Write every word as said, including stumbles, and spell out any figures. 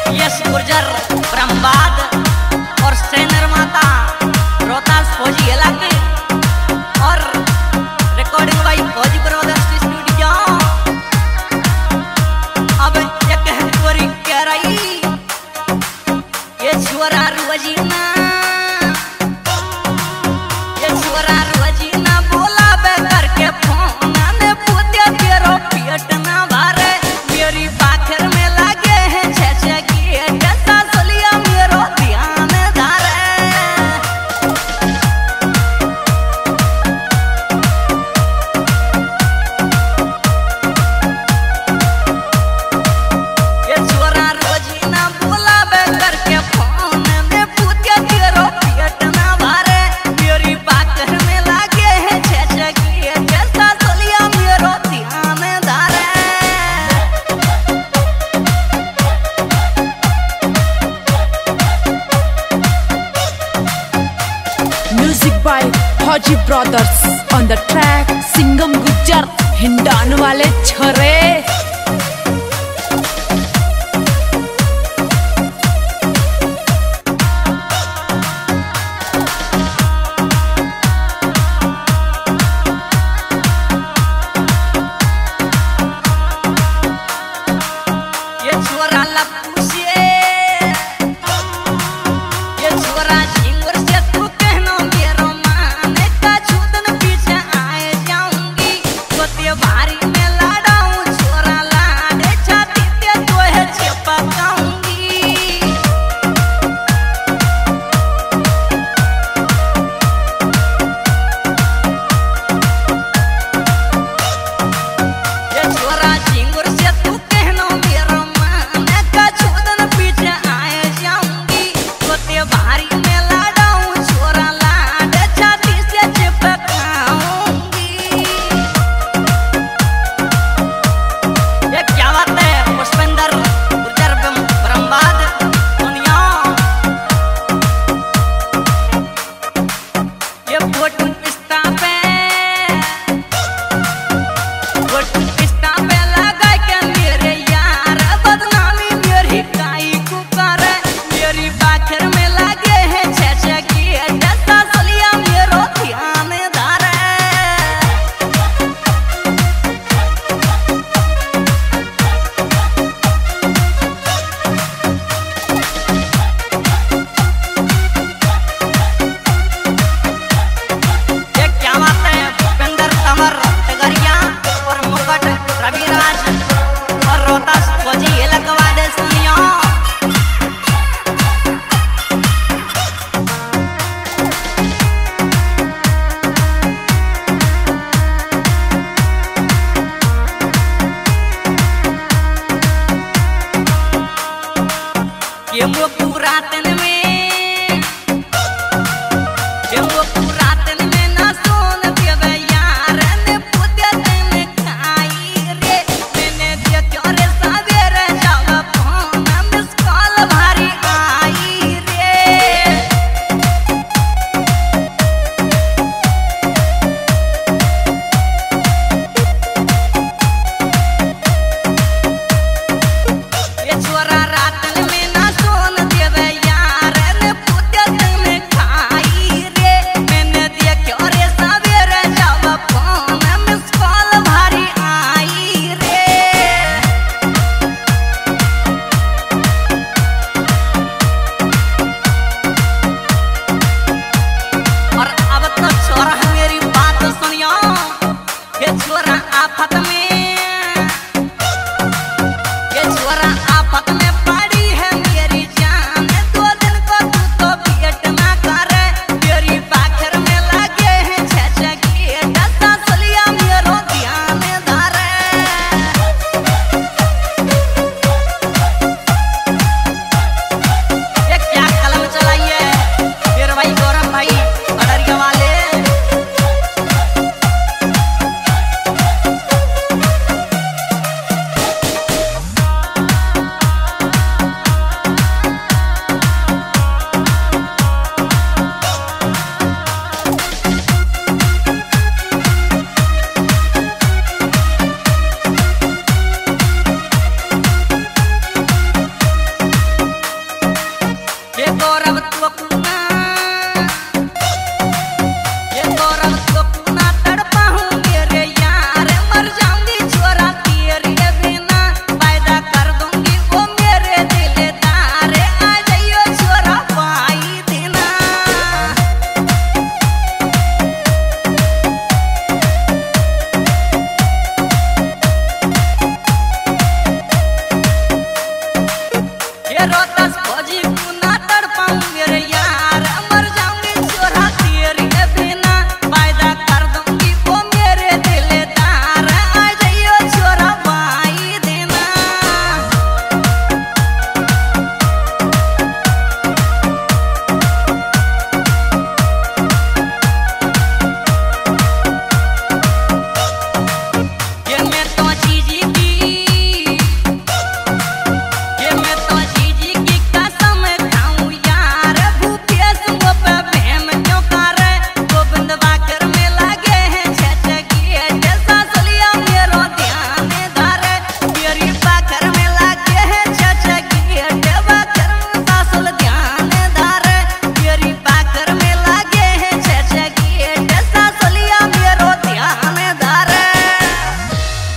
यश गुर्जर ब्रह्मवाद और सेनर माता रोहतास फौजी इलाके और recording by Fauji Brothers Studio. अब एक कोरी कह रही ये छोरा रुजीना ये छोरा रुजीना बोला बे करके फोन ने पूछे तेरो पेट ना भरे मेरी बाखर में लगे हैं छे छे की जैसा सोलिया मेरो ध्यान धारे। ये छोरा रोजीना बोला बे करके फोन ने पूछे तेरो पेट ना भरे मेरी बाखर में लगे हैं छे छे की जैसा सोलिया मेरो ध्यान धारे। Music by Fauji Brothers on the track Singham Gujjar हिंडान वाले छोरे। ये छोरा लप्पू से ये छोरा झिंगुर से तू कहना मेरो माने का छूतन पीछे आए जाऊंगी सोते भारी में लाडाऊं छोरा लाडे छाती पे तो है चिपकाऊंगी। ये छोरा झिंगुर से तू कहना मेरो माने का छूतन पीछे आए जाऊंगी सोते भारी में लाडाऊं छोरा लाडे छाती से चिपकाऊंगी। ये क्या बात है पुष्पेंद्र गुर्जर ब्रह्मवाद दुनिया। ये फोटो इंस्टा पे फोटो इंस्टा पे लगा के मेरे यार बदनामी मेरी काई को करे मेरी बाखर में लगे हैं छे छे की जैसा सोलिया मेरो ध्यान धारे। ये क्या बात है भूपेंद्र तंवर टगरिया और मुकुट रविराज और रोहतास फौजी इलाका देश दुनिया। ये वो पूरा दिन में ये वो पूरा दिन में ना सोन देवे यार ने पूछे तेने खाई रे मैंने देखो रे सवेरे जावा फोन मिस कॉल भारी आई रे। ये छोरा रात में ना सोन देवे यार ये गौरव तो कुना ये गौरव तो कुना तड़पा हूँ मेरे यार मर जाऊंगी छोरा तेरे बिना वायदा कर दूंगी वो मेरे दिलदार आ जाइयो छोरा पाई देना ये रोता